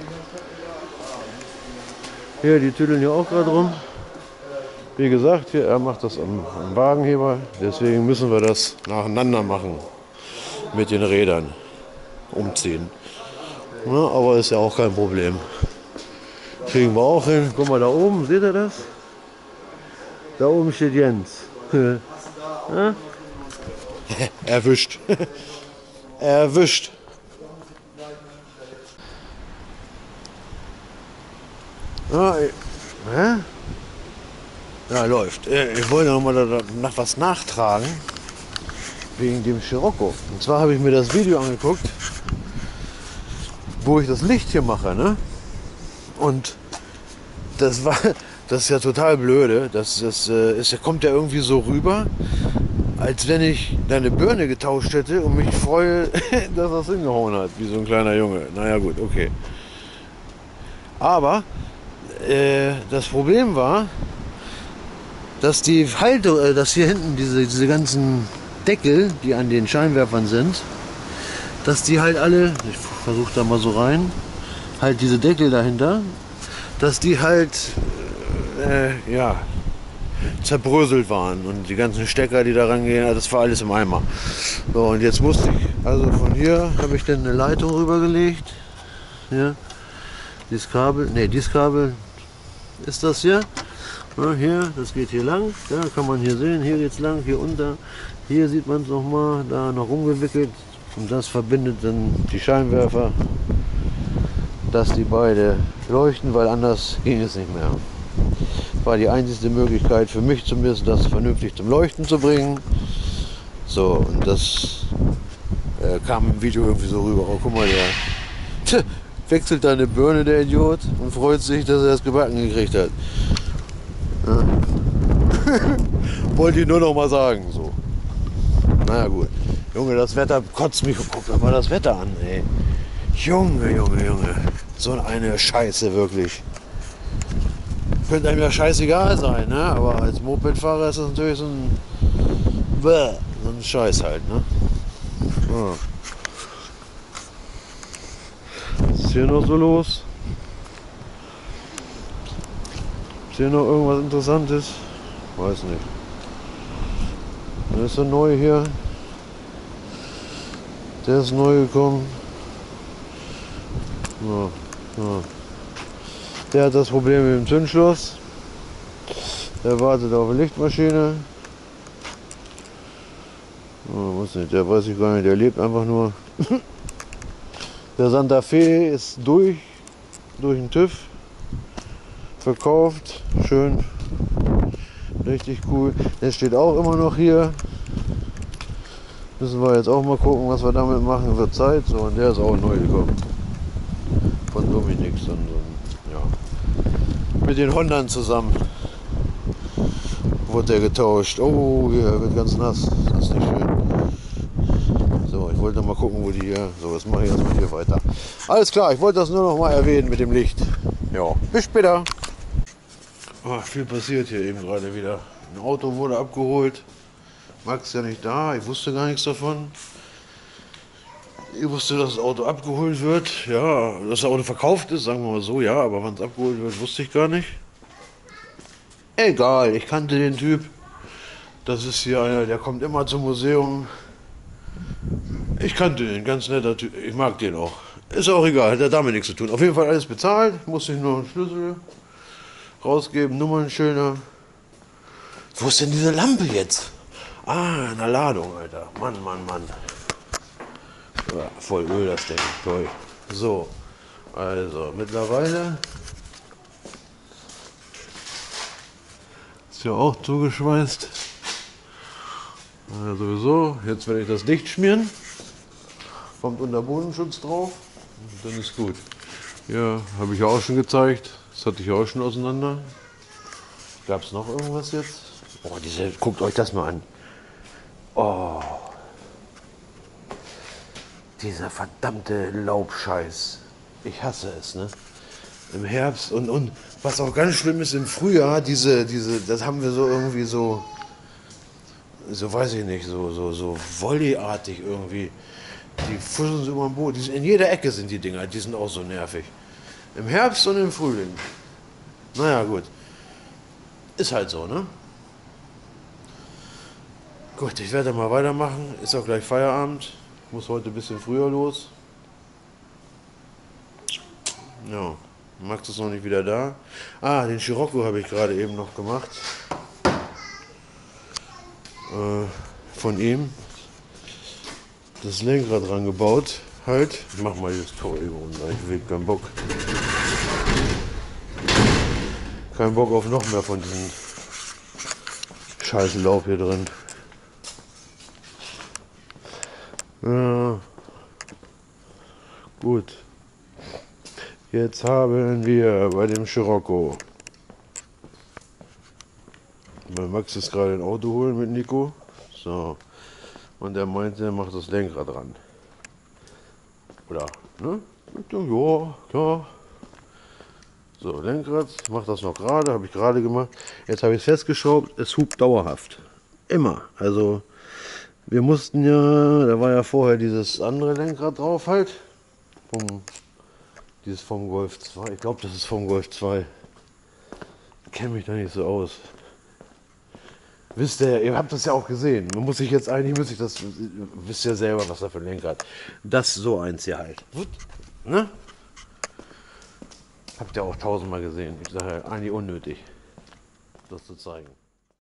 Hier, die tüdeln hier auch gerade rum. Wie gesagt, hier, er macht das am, am Wagenheber. Deswegen müssen wir das nacheinander machen mit den Rädern. Umziehen. Ja, aber ist ja auch kein Problem. Kriegen wir auch hin. Guck mal da oben, seht ihr das? Da oben steht Jens. Ja? Erwischt. Erwischt. Ja, hä? Ja, läuft. Ich wollte noch mal nach was nachtragen. Wegen dem Scirocco. Und zwar habe ich mir das Video angeguckt, wo ich das Licht hier mache, ne? Und das war, das ist ja total blöde. Das, das ist, kommt ja irgendwie so rüber, als wenn ich deine Birne getauscht hätte und mich freue, dass das hingehauen hat, wie so ein kleiner Junge. Naja gut, okay. Aber äh, das Problem war, dass die Halterung, äh, dass hier hinten diese, diese ganzen Deckel, die an den Scheinwerfern sind, dass die halt alle, ich versuche da mal so rein, halt diese Deckel dahinter, dass die halt äh, ja, zerbröselt waren und die ganzen Stecker, die da rangehen, das war alles im Eimer. So, und jetzt musste ich, also von hier habe ich dann eine Leitung rübergelegt. Hier, dieses Kabel, ne, dieses Kabel ist das hier. Ja, hier, das geht hier lang, ja, kann man hier sehen, hier geht's lang, hier unter, hier sieht man es nochmal, da noch rumgewickelt und das verbindet dann die Scheinwerfer, dass die beide leuchten, weil anders ging es nicht mehr. War die einzige Möglichkeit für mich zumindest, das vernünftig zum Leuchten zu bringen. So, und das äh, kam im Video irgendwie so rüber. Oh, guck mal, der tch, wechselt deine Birne, der Idiot, und freut sich, dass er das gebacken gekriegt hat. Ja. Wollte ich nur noch mal sagen. So. Naja gut. Junge, das Wetter kotzt mich. Guck doch mal das Wetter an, ey. Junge, Junge, Junge. So eine Scheiße, wirklich. Könnte einem ja scheißegal sein, ne? Aber als Mopedfahrer ist das natürlich so ein, Bäh, so ein Scheiß halt, ne? Ja. Was ist hier noch so los? Ist hier noch irgendwas Interessantes? Weiß nicht. Der ist so neu hier. Der ist neu gekommen. Ja, ja. Der hat das Problem mit dem Zündschloss. Der wartet auf eine Lichtmaschine. Oh, weiß nicht, der weiß ich gar nicht, der lebt einfach nur. Der Santa Fe ist durch, durch den TÜV. Verkauft, schön, richtig cool. Der steht auch immer noch hier. Müssen wir jetzt auch mal gucken, was wir damit machen, wird Zeit. So, und der ist auch neu gekommen. Von Dominik. Und, und, ja. Mit den Hondern zusammen wurde der getauscht. Oh, hier wird ganz nass. Das ist nicht schön. So, ich wollte mal gucken, wo die hier. So, jetzt mache ich erstmal hier weiter. Alles klar, ich wollte das nur noch mal erwähnen mit dem Licht. Ja, bis später. Oh, viel passiert hier eben gerade wieder. Ein Auto wurde abgeholt. Max ist ja nicht da, ich wusste gar nichts davon. Ich wusste, dass das Auto abgeholt wird. Ja, dass das Auto verkauft ist, sagen wir mal so, ja, aber wann es abgeholt wird, wusste ich gar nicht. Egal, ich kannte den Typ. Das ist hier einer, der kommt immer zum Museum. Ich kannte den, ganz netter Typ. Ich mag den auch. Ist auch egal, hat damit nichts zu tun. Auf jeden Fall alles bezahlt, musste ich nur einen Schlüssel rausgeben, Nummernschilder. Wo ist denn diese Lampe jetzt? Ah, in der Ladung, Alter. Mann, Mann, Mann. Ja, voll Öl das Ding. Toll. So, also mittlerweile ist ja auch zugeschweißt. Ja, sowieso. Jetzt werde ich das dicht schmieren. Kommt Unterbodenschutz drauf. Und dann ist gut. Ja, habe ich ja auch schon gezeigt. Das hatte ich auch schon auseinander. Gab es noch irgendwas jetzt? Oh, diese, guckt euch das mal an. Oh. Dieser verdammte Laubscheiß. Ich hasse es, ne? Im Herbst und, und was auch ganz schlimm ist im Frühjahr, diese, diese, das haben wir so irgendwie so, so weiß ich nicht, so, so, so volleyartig irgendwie. Die fuschen so über den Boden. Die sind, in jeder Ecke sind die Dinger, die sind auch so nervig. Im Herbst und im Frühling. Naja, gut. Ist halt so, ne? Gut, ich werde mal weitermachen. Ist auch gleich Feierabend. Muss heute ein bisschen früher los. Ja, Max ist noch nicht wieder da. Ah, den Scirocco habe ich gerade eben noch gemacht. Äh, von ihm. Das Lenkrad dran gebaut. Halt. Ich mach mal das Tor eben runter. Ich will keinen Bock. Kein Bock auf noch mehr von diesem scheiß Laub hier drin. Ja. Gut. Jetzt haben wir bei dem Scirocco. Bei Max ist gerade ein Auto holen mit Nico. So. Und er meinte, er macht das Lenkrad ran. Oder, ne? Ja, klar. So, Lenkrad, macht das noch gerade, habe ich gerade gemacht. Jetzt habe ich es festgeschraubt, es hupt dauerhaft. Immer. Also, wir mussten ja, da war ja vorher dieses andere Lenkrad drauf halt. Vom, dieses vom Golf zwei. Ich glaube, das ist vom Golf zwei. Ich kenne mich da nicht so aus. Wisst ihr, ihr habt das ja auch gesehen. Man muss sich jetzt eigentlich, muss ich das, wisst ihr selber, was da für ein Lenkrad. Das so eins hier halt. Ne? Habt ihr auch tausendmal gesehen. Ich sage ja, eigentlich unnötig, das zu zeigen.